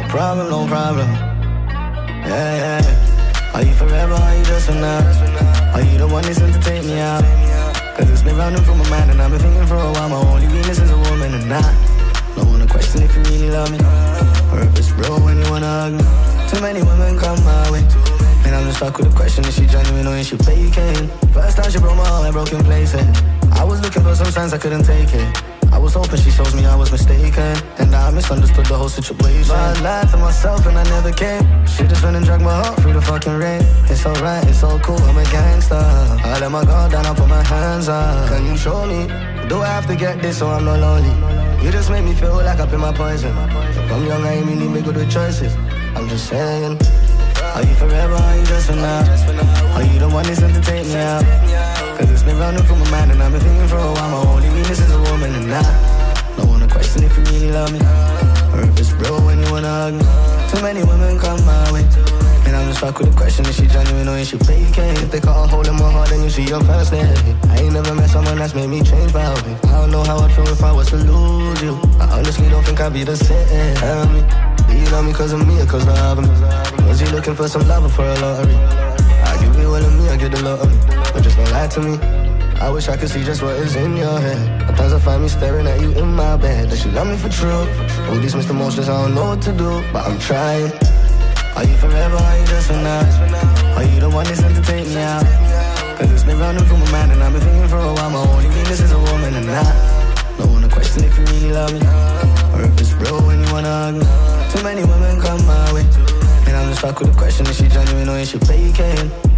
problem, no problem. Yeah, yeah. Are you forever, are you just for now? Are you the one that's sent to take me out? Cause it's been running from my mind and I've been thinking for a while. My only weakness is a woman and I don't wanna question if you really love me, or if it's real when you wanna hug me. Too many women come my way, and I'm just stuck with the question, is she genuine or is she faking? First time she broke my heart in broken places. I was looking for some signs, I couldn't take it. I was hoping she shows me I was mistaken, and I misunderstood the whole situation. But I lied to myself and I never came. She just went and dragged my heart through the fucking rain. It's alright, it's all cool, I'm a gangster. I let my guard down, I put my hands up. Can you show me? Do I have to get this so I'm not lonely? You just make me feel like I put my poison. If I'm young, I ain't really make good choices. I'm just saying. Are you forever, are you just for now? Are you the one that's sent to take me out? Cause it's been running from my mind and I've been thinking for a while. My only weakness is a woman and I don't wanna question if you really love me, or if it's real when you wanna hug me. Too many women come my way, and I'm just stuck with the question, is she genuine or is she faking? If they call a hole in my heart, then you see your first name. I ain't never met someone that's made me change my way. I don't know how I'd feel if I was to lose you. I honestly don't think I'd be the same. Tell me, do you love me cause of me or cause of me? Was you looking for some love or for a lottery? I give you all of me, I get the lot of me, but just don't lie to me. I wish I could see just what is in your head. Sometimes I find me staring at you in my bed. Does she love me for true? All these mixed emotions, I don't know what to do, but I'm trying. Are you forever, are you just for now? Are you the one that's sent to take me out? Cause it's been running through my mind and I've been thinking for a while. My only weakness is a woman and I don't wanna question if you really love me, or if it's real when you wanna hug me. Too many women come my way, and I'm just stuck with the question, is she genuine or is she faking?